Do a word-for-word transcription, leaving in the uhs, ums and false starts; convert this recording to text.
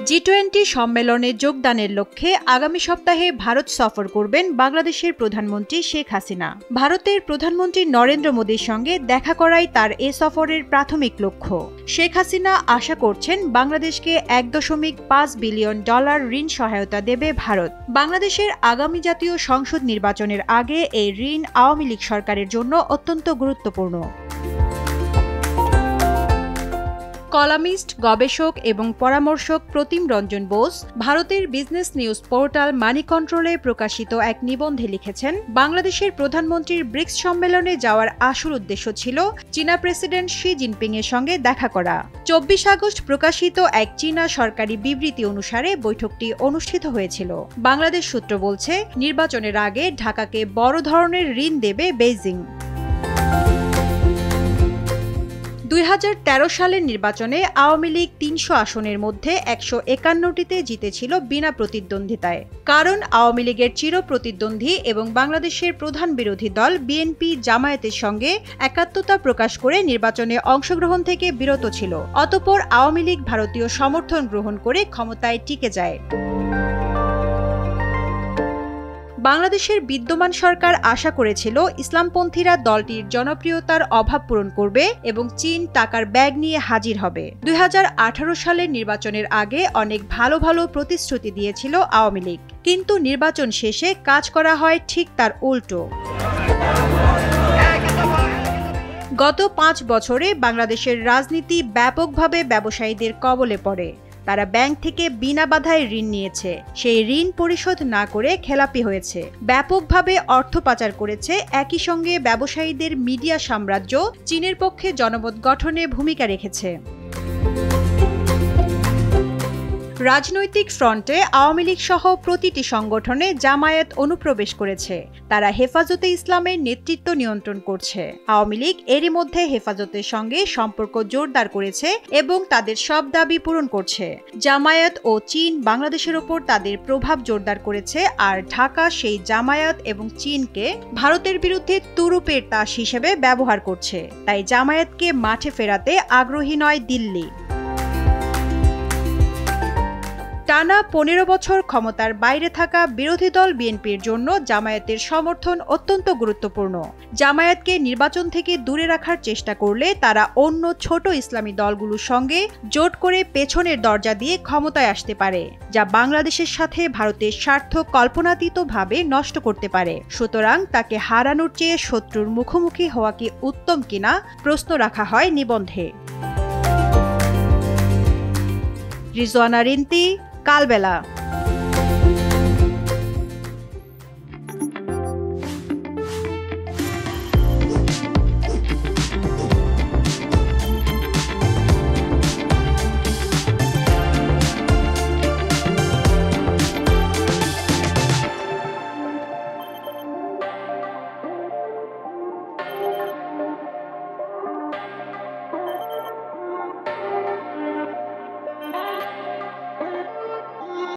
জি twenty সম্মেলনে যোগদানের লক্ষ্যে আগামী সপ্তাহে ভারত সফর করবেন বাংলাদেশের প্রধানমন্ত্রী শেখ হাসিনা। ভারতের প্রধানমন্ত্রী নরেন্দ্র মোদীর সঙ্গে দেখা করাই তার এ সফরের প্রাথমিক লক্ষ্য। শেখ হাসিনা আশা করছেন বাংলাদেশকে এক দশমিক পাঁচ বিলিয়ন ডলার ঋণ সহায়তা দেবে ভারত। বাংলাদেশের আগামী জাতীয় সংসদ নির্বাচনের আগে এই ঋণ আওয়ামী লীগ সরকারের জন্য অত্যন্ত গুরুত্বপূর্ণ। কলামিস্ট, গবেষক এবং পরামর্শক প্রতিম রঞ্জন বোস ভারতের বিজনেস নিউজ পোর্টাল মানি কন্ট্রোলে প্রকাশিত এক নিবন্ধে লিখেছেন, বাংলাদেশের প্রধানমন্ত্রীর ব্রিক্স সম্মেলনে যাওয়ার আসল উদ্দেশ্য ছিল চীনা প্রেসিডেন্ট শি জিনপিং এর সঙ্গে দেখা করা। চব্বিশ আগস্ট প্রকাশিত এক চীনা সরকারি বিবৃতি অনুসারে বৈঠকটি অনুষ্ঠিত হয়েছিল। বাংলাদেশ সূত্র বলছে, নির্বাচনের আগে ঢাকাকে বড় ধরনের ঋণ দেবে বেইজিং। দুই হাজার তেরো সালের নির্বাচনে আওয়ামী লীগ তিনশো আসনের মধ্যে একশো একান্নটিতে জিতেছিল বিনা প্রতিদ্বন্দ্বিতায়। কারণ আওয়ামী লীগের চির প্রতিদ্বন্দ্বী এবং বাংলাদেশের প্রধান বিরোধী দল বিএনপি জামায়াতের সঙ্গে একাত্মতা প্রকাশ করে নির্বাচনে অংশগ্রহণ থেকে বিরত ছিল। অতঃপর আওয়ামী লীগ ভারতীয় সমর্থন গ্রহণ করে ক্ষমতায় টিকে যায়। বাংলাদেশের বিদ্যমান সরকার আশা করেছিল ইসলামপন্থীরা দলটির জনপ্রিয়তার অভাব পূরণ করবে এবং চীন টাকার ব্যাগ নিয়ে হাজির হবে। দুই হাজার আঠারো সালের নির্বাচনের আগে অনেক ভালো ভালো প্রতিশ্রুতি দিয়েছিল আওয়ামী লীগ, কিন্তু নির্বাচন শেষে কাজ করা হয় ঠিক তার উল্টো। গত পাঁচ বছরে বাংলাদেশের রাজনীতি ব্যাপকভাবে ব্যবসায়ীদের কবলে পড়ে। তারা ব্যাংক থেকে বিনা বাধায় ঋণ নিয়েছে, সেই ঋণ পরিশোধ না করে খেলাপি হয়েছে, ব্যাপকভাবে অর্থ পাচার করেছে। একই সঙ্গে ব্যবসায়ীদের মিডিয়া সাম্রাজ্য চীনের পক্ষে জনমত গঠনে ভূমিকা রেখেছে। রাজনৈতিক ফ্রন্টে আওয়ামী লীগ সহ প্রতিটি সংগঠনে জামায়াত অনুপ্রবেশ করেছে। তারা হেফাজতে ইসলামের নেতৃত্ব নিয়ন্ত্রণ করছে। আওয়ামী লীগ এরই মধ্যে হেফাজতের সঙ্গে সম্পর্ক জোরদার করেছে এবং তাদের সব দাবি পূরণ করছে। জামায়াত ও চীন বাংলাদেশের ওপর তাদের প্রভাব জোরদার করেছে, আর ঢাকা সেই জামায়াত এবং চীনকে ভারতের বিরুদ্ধে তুরুপের তাস হিসেবে ব্যবহার করছে। তাই জামায়াতকে মাঠে ফেরাতে আগ্রহী নয় দিল্লি। টানা পনেরো বছর ক্ষমতার বাইরে থাকা বিরোধী দল বিএনপির জন্য জামায়াতের সমর্থন অত্যন্ত গুরুত্বপূর্ণ। জামায়াতকে নির্বাচন থেকে দূরে রাখার চেষ্টা করলে তারা অন্য ছোট ইসলামী দলগুলোর সঙ্গে জোট করে পেছনের দরজা দিয়ে ক্ষমতায় আসতে পারে, যা বাংলাদেশের সাথে ভারতের স্বার্থ কল্পনাতীতভাবে নষ্ট করতে পারে। সুতরাং তাকে হারানোর চেয়ে শত্রুর মুখোমুখি হওয়া কি উত্তম কিনা প্রশ্ন রাখা হয় নিবন্ধে। রিজওয়ানা রিন্তি, কালবেলা।